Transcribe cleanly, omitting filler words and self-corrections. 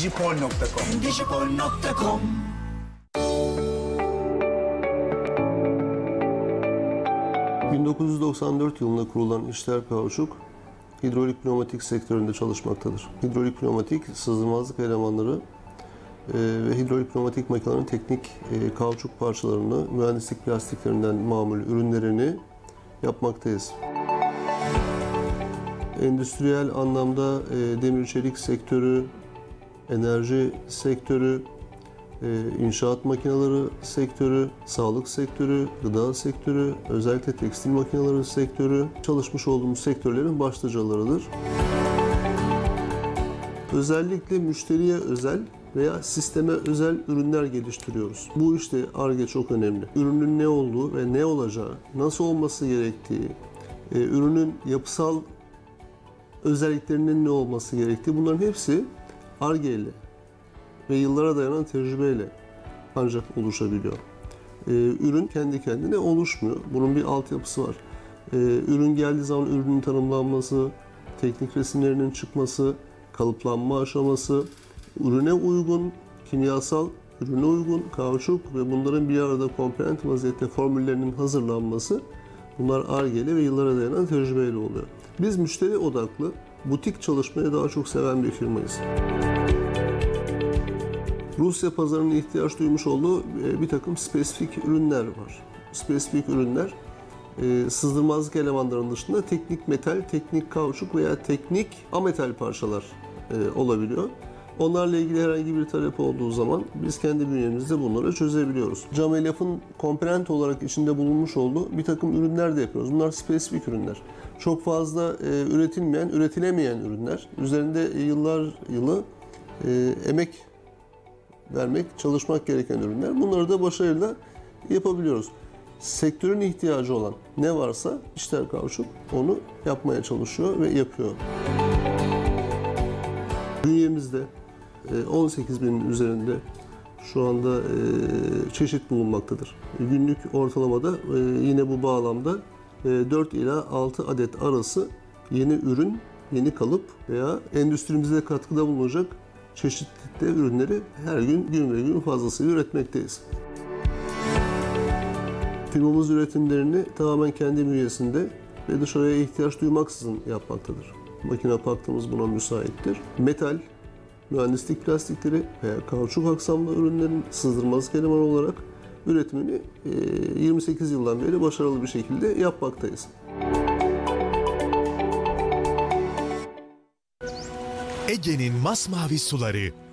Endüstripol.com. Endüstripol.com. ...1994 yılında kurulan İşler Kauçuk, hidrolik pneumatik sektöründe çalışmaktadır. Hidrolik pneumatik, sızdırmazlık elemanları ve hidrolik pneumatik makinelerin teknik kauçuk parçalarını, mühendislik plastiklerinden mamul ürünlerini yapmaktayız. Endüstriyel anlamda demir çelik sektörü, enerji sektörü, inşaat makineleri sektörü, sağlık sektörü, gıda sektörü, özellikle tekstil makineleri sektörü çalışmış olduğumuz sektörlerin başlıcalarıdır. Özellikle müşteriye özel veya sisteme özel ürünler geliştiriyoruz. Bu işte Ar-Ge çok önemli. Ürünün ne olduğu ve ne olacağı, nasıl olması gerektiği, ürünün yapısal özelliklerinin ne olması gerektiği, bunların hepsi Ar-Ge ile ve yıllara dayanan tecrübeyle ancak oluşabiliyor. Ürün kendi kendine oluşmuyor. Bunun bir altyapısı var. Ürün geldiği zaman ürünün tanımlanması, teknik resimlerinin çıkması, kalıplanma aşaması, ürüne uygun, kimyasal, ürüne uygun kauçuk ve bunların bir arada komponent vaziyette formüllerinin hazırlanması, bunlar Ar-Ge'li ve yıllara dayanan tecrübeyle oluyor. Biz müşteri odaklı, butik çalışmayı daha çok seven bir firmayız. Rusya pazarının ihtiyaç duymuş olduğu bir takım spesifik ürünler var. Spesifik ürünler, sızdırmazlık elemanlarının dışında teknik metal, teknik kauçuk veya teknik ametal parçalar olabiliyor. Onlarla ilgili herhangi bir talep olduğu zaman biz kendi bünyemizde bunları çözebiliyoruz. Cam elyafın komponent olarak içinde bulunmuş olduğu bir takım ürünler de yapıyoruz. Bunlar spesifik ürünler. Çok fazla üretilmeyen, üretilemeyen ürünler. Üzerinde yılı emek vermek, çalışmak gereken ürünler. Bunları da başarıyla yapabiliyoruz. Sektörün ihtiyacı olan ne varsa İşler Kauçuk onu yapmaya çalışıyor ve yapıyor. Bünyemizde 18.000'in üzerinde şu anda çeşit bulunmaktadır. Günlük ortalamada yine bu bağlamda 4 ila 6 adet arası yeni ürün, yeni kalıp veya endüstrimize katkıda bulunacak çeşitlilikte ürünleri her gün ve gün fazlasıyla üretmekteyiz. Firmamız üretimlerini tamamen kendi bünyesinde ve dışarıya ihtiyaç duymaksızın yapmaktadır. Makine parkımız buna müsaittir. Metal, mühendislik plastikleri veya kauçuk aksamlı ürünlerin sızdırmazlık elemanı olarak üretimini 28 yıldan beri başarılı bir şekilde yapmaktayız. Ege'nin masmavi suları